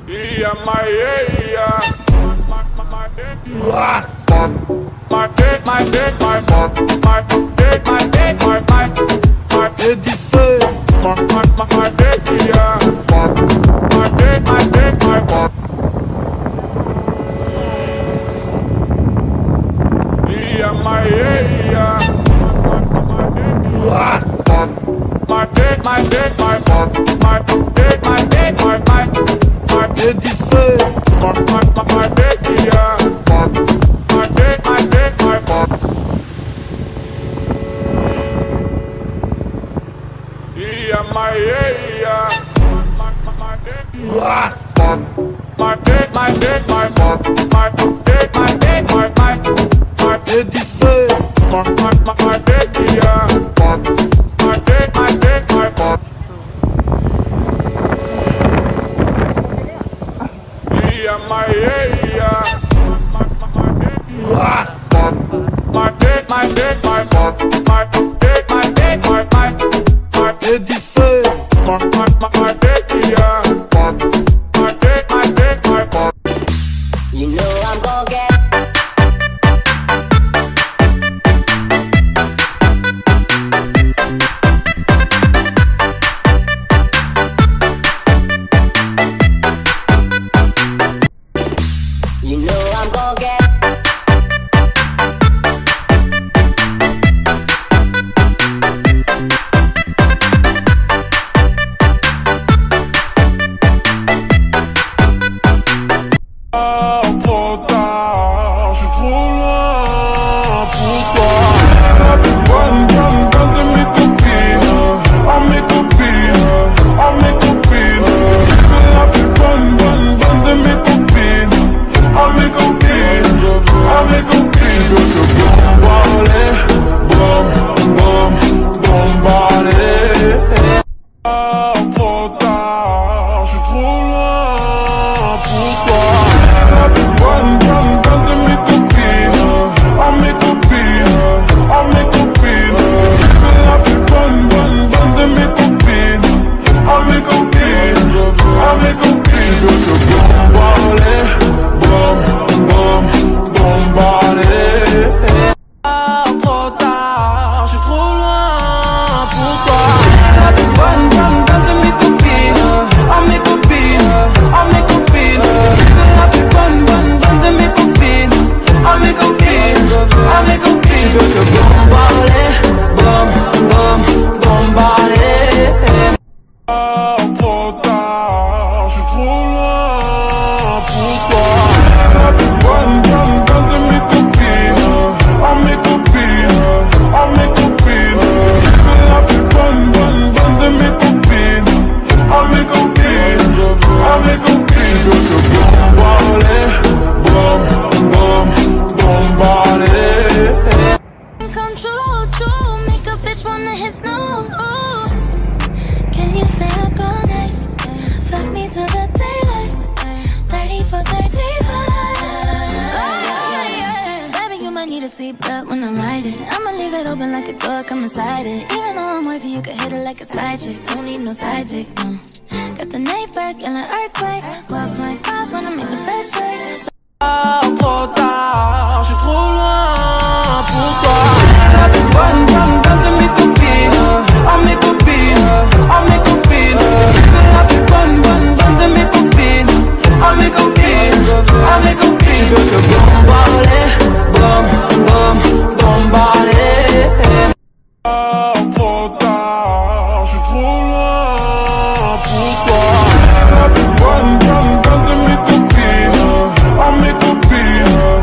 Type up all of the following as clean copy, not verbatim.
Donne de mes copines, à mes copines.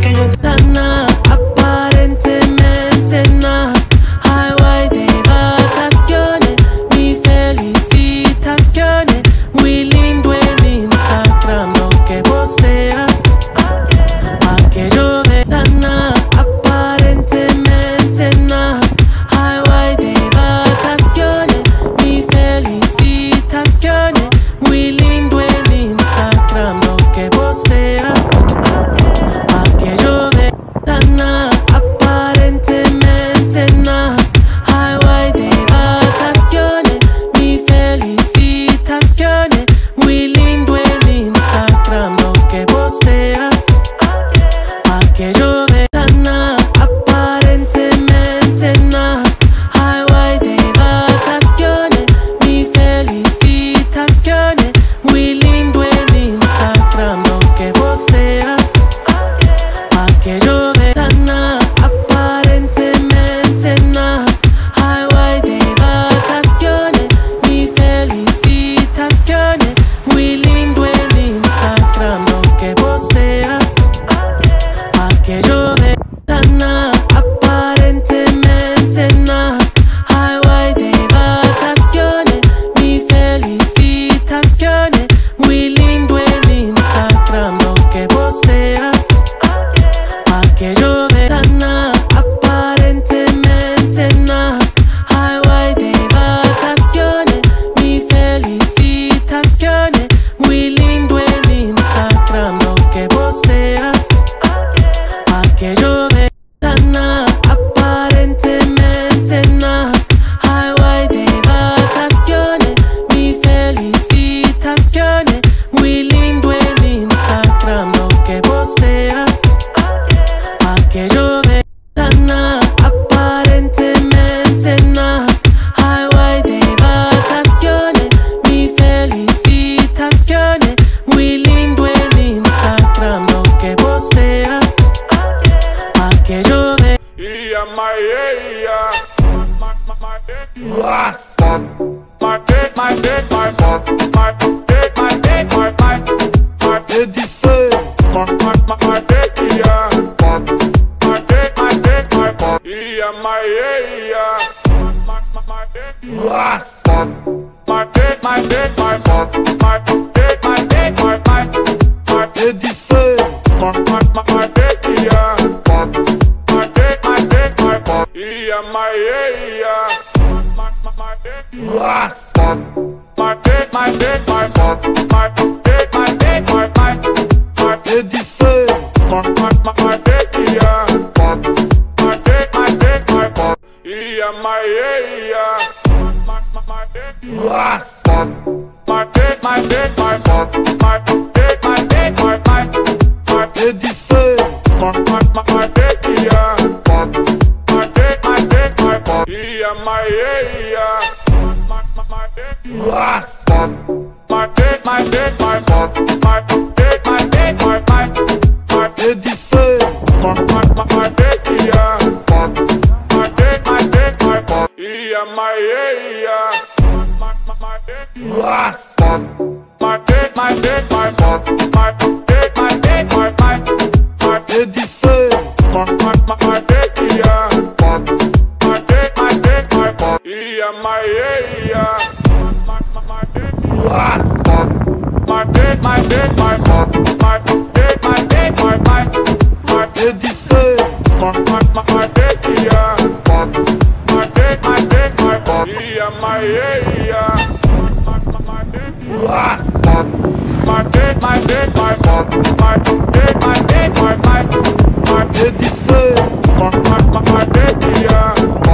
que yo te nada, aparentemente nada. Highway de vacaciones, mis felicitaciones. Muy lindo en Instagram lo que posteas, pa' que yo vea nada, aparentemente nada. Highway de vacaciones, mis felicitaciones. Muy lindo en Instagram lo que posteas, pa' que yo vea nada, aparentemente nada. Highway de vacaciones, mis felicitaciones. Muy lindo en Instagram lo que posteas, pa' que yo vea nada, aparentemente nada. Highway de vacaciones, mis felicitaciones. Muy lindo en Instagram lo que posteas, pa' que yo vea nada, aparentemente nada. Highway de vacaciones, mis felicitaciones. Muy lindo en Instagram lo que posteas, pa' que yo vea nada, aparentemente nada. Highway de vacaciones, mis felicitaciones. Muy lindo en Instagram lo que posteas, pa' que yo vea nada, aparentemente nada. Highway de vacaciones, mis felicitaciones. Muy lindo en Instagram lo que posteas, pa' que yo vea nada, aparentemente nada. Highway de vacaciones, mis felicitaciones. Muy lindo en Instagram lo que posteas, pa' que yo vea nada, aparentemente nada. Highway de vacaciones, mis felicitaciones. Muy lindo en Instagram lo que posteas, pa' que yo vea. My